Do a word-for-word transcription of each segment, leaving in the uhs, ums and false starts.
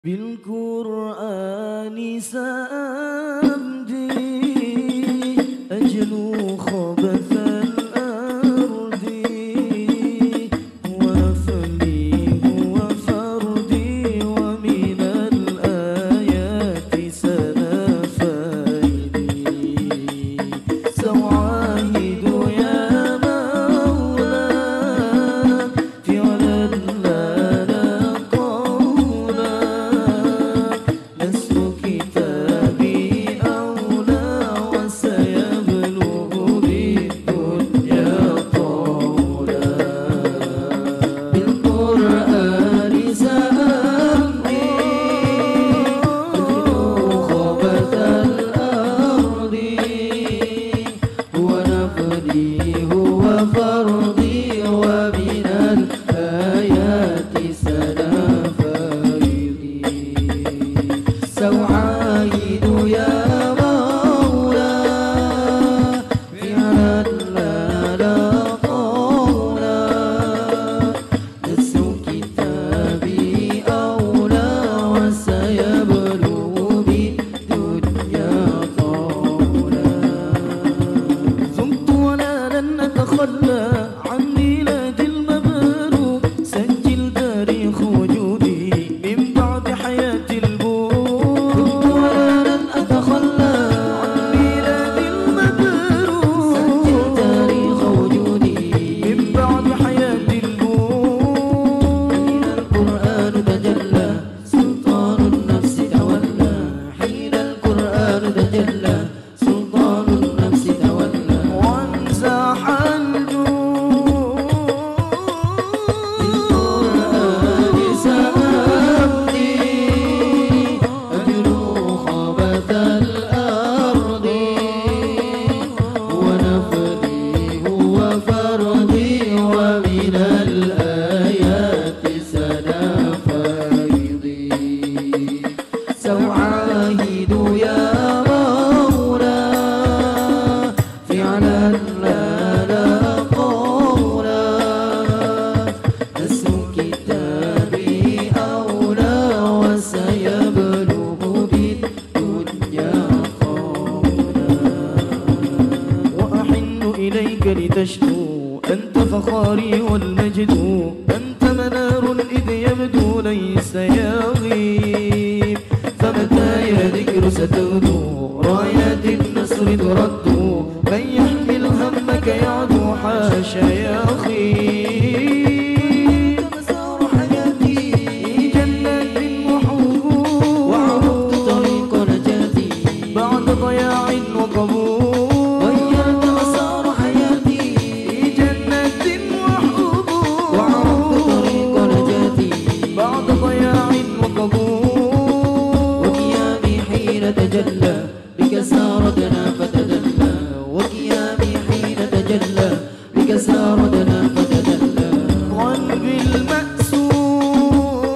بالقرآن سأمضي أجلو خبث الأرض ونفلي وفردي ومن الآيات سنفايدي سوعاهد يا مولا فعلا لا قولا نسر كتابي أولى وسيبلغ بالدنيا طولا بالقرآن سأمضي أجلو خبث الأرض ونفدي هو فرضي ومن الآيات سنفردي سوعايد يا مولا فعلا لا لا قولا نسر كتابي أولى وسيبلغ بالدنيا طولا ثمت ولا لن أتخلى عن ميلاد المبروك سجل تاريخ وجودي من بعد حياة البور ثمت ولا لن أتخلى عن ميلاد المبروك سجل تاريخ وجودي من بعد حياة البور حين القرآن تجلى سلطان النفس تولى حين القرآن تجلى سلطان النفس تولى وانزاح الجود بالقرآن سأمضي أجلو خبث الأرض ونفدي هو فردي ومن الآيات سنفردي سوعاهد يا مولا فعلا لا لا قولا نسر كتابي أولى وسيبلغ بالدنيا طولا وأحن إليك لتشكو أنت فخاري والمجد أنت منار إذ يبدو ليس يغيب فمتى يا ذكر ستغدو رايات النصر ترد من يحمل همك يعدو حاشا يخيب مسار حياتي جنات وحور وعرفت طريق نجاتي بعد ضياع وقبور غيرت مسار حياتي جنات وحور وعرفت طريق نجاتي بعد ضياع وقبور وقيامي حين تجلى بك سارتنا فتدلى وقيامي حين تجلى بك سارتنا فتدلى قلبي المأسور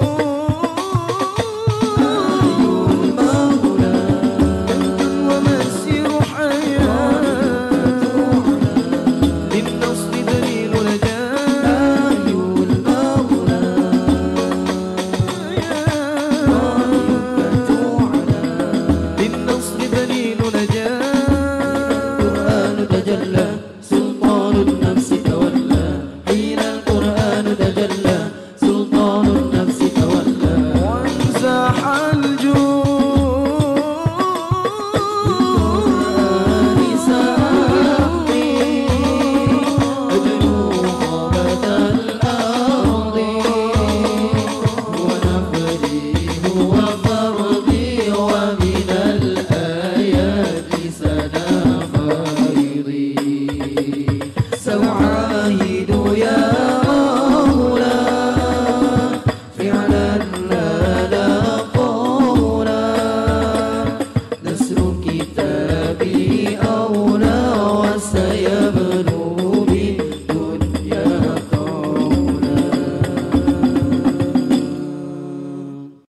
آي المولى ومسير حياة للنصر دليل نجاة آي المولى للنصر دليل نجاة القرآن تجلى سلطان النفس تولى حين القرآن تجلى سلطان النفس تولى وانزاح الجود بالقرآن سأمضي أجلو خبث الأرض ونفدي هو فرضي ومن الآيات سنفردي